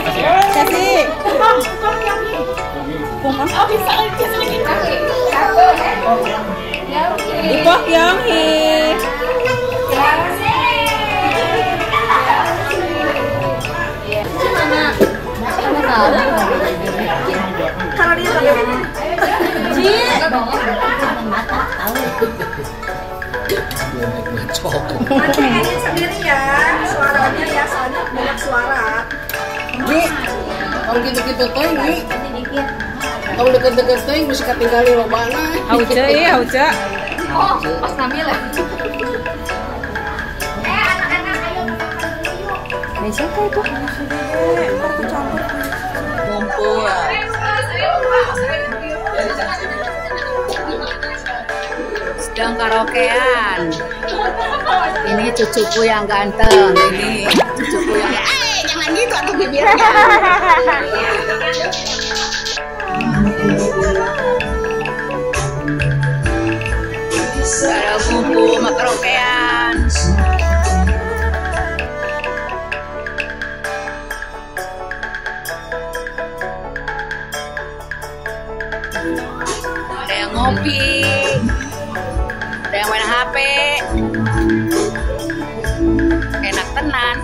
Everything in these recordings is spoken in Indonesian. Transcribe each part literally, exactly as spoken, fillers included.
Kasih. Ipok yang hi. Kalau dia lagi nanti edit sendiri ya suaranya ya, soalnya banyak suara. Gi, kalau gitu-gitu tuh Gi, kalau deket-deket tuh mesti ketinggalin lo mana? Hauca ya, hauca. Oh, pas ngambil ya. Eh, anak-anak ayo makan dulu yuk. Mesya kayak itu. Aku campur. Ngumpul. Sedang karaokean. Ini cucuku yang ganteng. Ini cucuku yang eh jangan gitu atau bibirnya. Ada kumpul sama karaokean. Ada yang ngopi. Ada yang main H P. Enak tenan.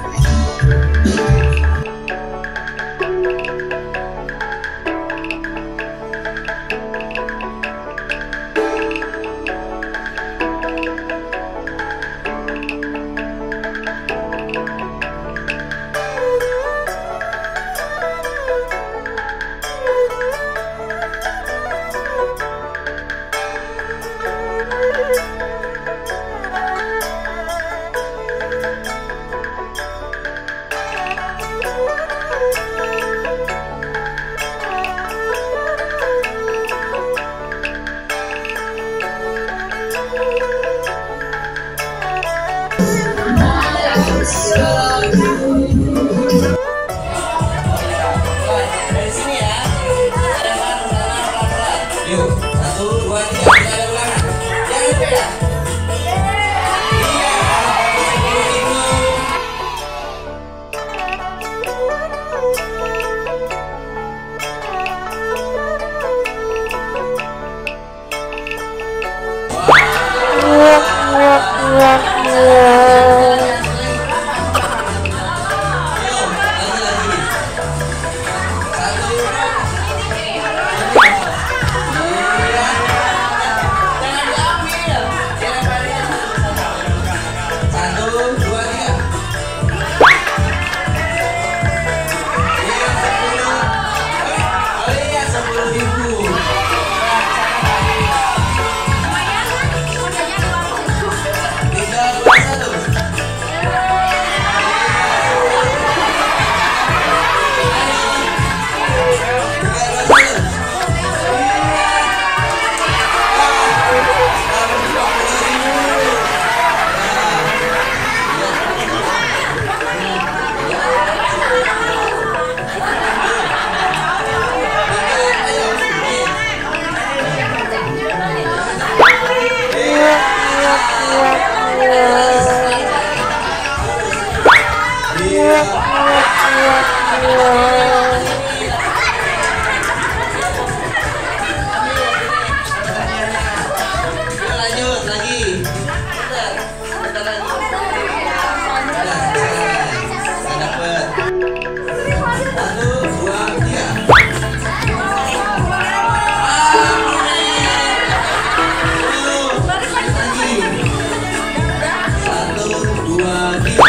Lanjut lagi. Bentar, bentar lagi. Dapat. Satu, dua, tiga. Satu, dua, tiga.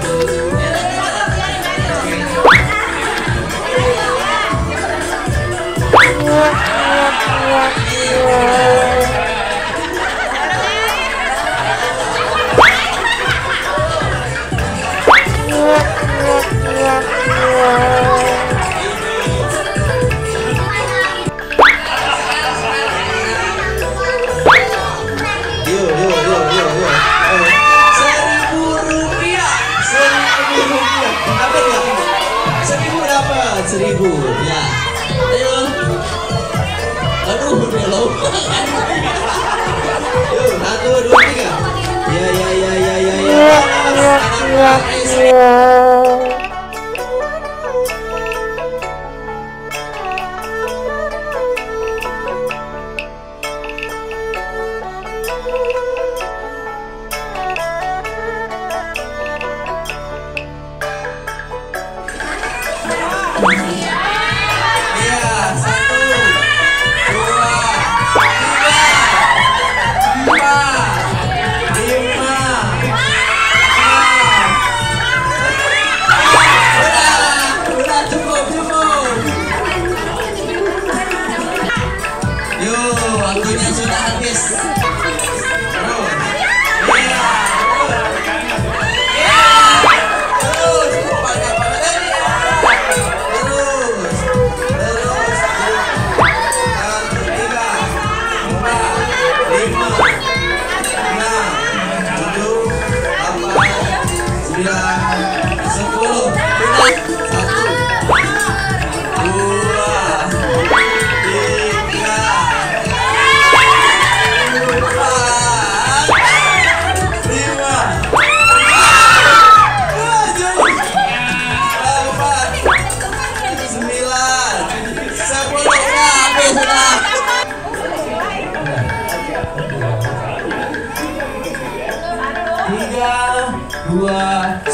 Seribu ya, ayo, aduh belum, yuk satu dua tiga, ya ya ya ya ya ya, dua,